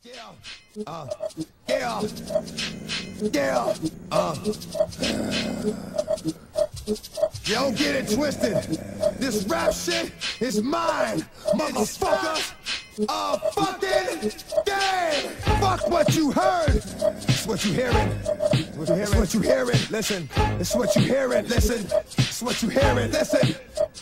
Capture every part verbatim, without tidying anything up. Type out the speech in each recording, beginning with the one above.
Yeah, uh, yeah, yeah, uh. You don't get it twisted. This rap shit is mine, motherfucker. Uh, fucking game. Fuck what you heard. It's what you hearing. It's what you hearing. Listen. It's what you hearing. Listen. It's what you hearing. Listen.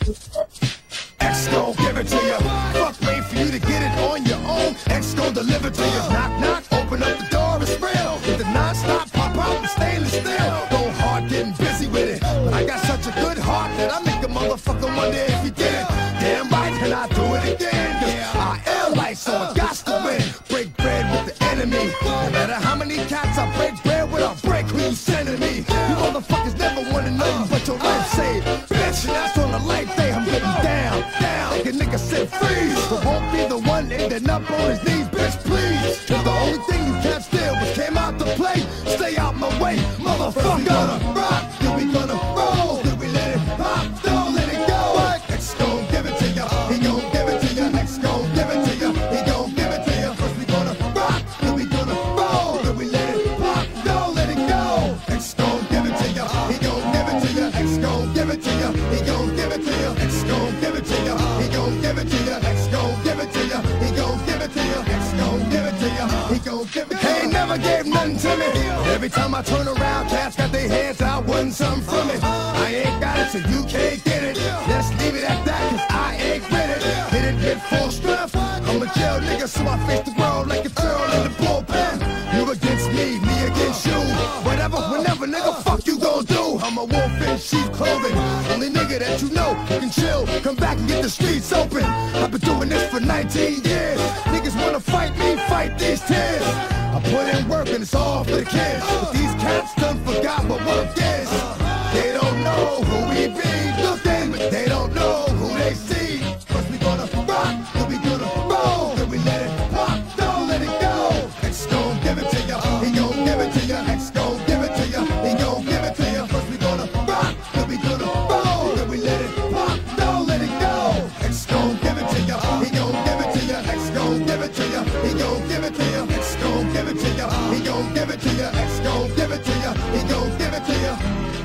X gon' give it to you. Fuck, wait for you to get it on your own. X gon' deliver to you. Knock, knock, open up the door, it's real. With the non-stop pop out the stainless steel. Go hard, getting busy with it. But I got such a good heart that I make a motherfucker wonder if he did it. Damn right, can I do it again? Cause I am like, so I got to win. Break bread with the enemy. No matter how many cats I break bread with, I'll break who you sending me. You motherfuckers never wanna know but your life saved. Bitch, and that's on the life day, I'm getting down, down. Make a nigga sit freeze, but won't be the one ending up on his knees, bitch, please. Cause the only thing you can't steal was came out to play. Stay out my way, motherfucker. We gonna rock, then we gonna roll, then we let it pop, don't let it go. X gon' give it to ya, he gon' give it to ya. X gon' give it to ya, he gon' give it to ya. First we gonna rock, then we gonna roll, then we let it pop, don't let it go. X gon' give it to ya, he gon' give it to ya. X gon' give it to ya, he gon' give it to ya. X gon' give it to ya, he gon' give it to ya. X gon' give it to ya, he gon' give it to ya. X gon' give it to ya, he gon' give it to ya. He ain't never gave nothing to me. Every time I turn around, cats got their hands out, wanting something from it. I ain't got it, so you can't get it. Let's leave it at that, cause I ain't with it. Hit it with full strength. I'm a jail nigga, so I face the world like a girl in the bullpen. You against me, me against you. Whatever, whenever, nigga, fuck you gon' do. I'm a wolf in sheep clothing. Only nigga that you know can chill. Come back and get the streets open. I've been doing this for nineteen years. Niggas wanna fight me, fight these tears. I put in work and it's all for the kids. But these cats done forgot what work is. They don't know who we be looking, but they don't know who they see. First we gonna rock, then we gonna roll, then we let it pop, don't let it go. X gon' give it to ya, he gon' give it to ya. X gon' give it to ya, he gon' give it to ya. First we gonna rock, then we gonna roll, then we let it pop, don't let it go. X gon' give it to ya, he gon' give it to ya. X gon' give it to ya, he gon' give it to ya. X gon' give it to ya, he gon' give it to ya. X gon' give it to ya, he gon' give it to ya.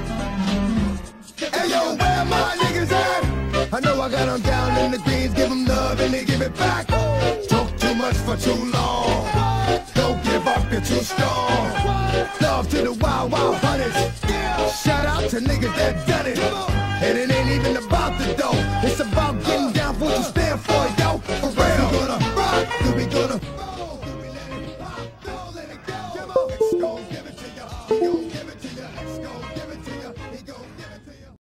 Hey yo, where my niggas at? I know I got them down in the greens, give them love and they give it back. Talk too much for too long. Don't give up, you're too strong. Love to the wild, wild hunters. Shout out to niggas that done it.